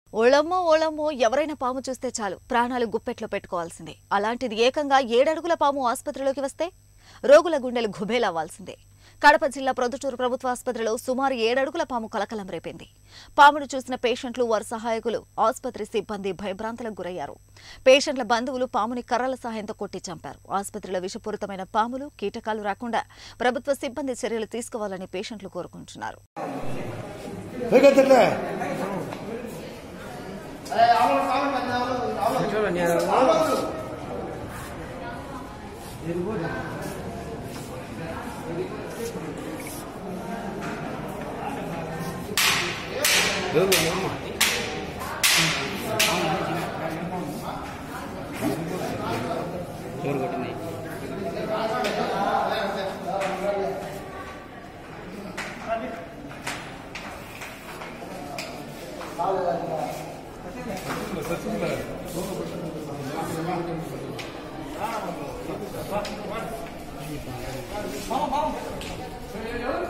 ఓళమ్మో ఓళమ్మో ఎవరైనా పాము చూస్తే చాలు ప్రాణాలు గుప్పెట్లో పెట్టుకోవాల్సిందే. అలాంటిది ఏకంగా 7 అడుగుల పాము ఆసుపత్రిలోకి వస్తే రోగుల గుండెలు గుబేలవ్వాల్సిందే. కడప జిల్లా ప్రొద్దుటూరు ప్రభుత్వ ఆసుపత్రిలో సుమారు 7 అడుగుల పాము కలకలం రేపింది. పామును చూసిన పేషెంట్లు, వారి సహాయకులు, ఆసుపత్రి సిబ్బంది భయభ్రాంతులకు గురయ్యారు. పేషెంట్ల బంధువులు పాముని కర్రల సహాయంతో కొట్టి చంపారు. ఆసుపత్రిలో విషపూరితమైన పాములు, కీటకాలు రాకుండా ప్రభుత్వ సిబ్బంది చర్యలు తీసుకోవాలని పేషెంట్లు కోరుకుంటున్నారు. Vamos.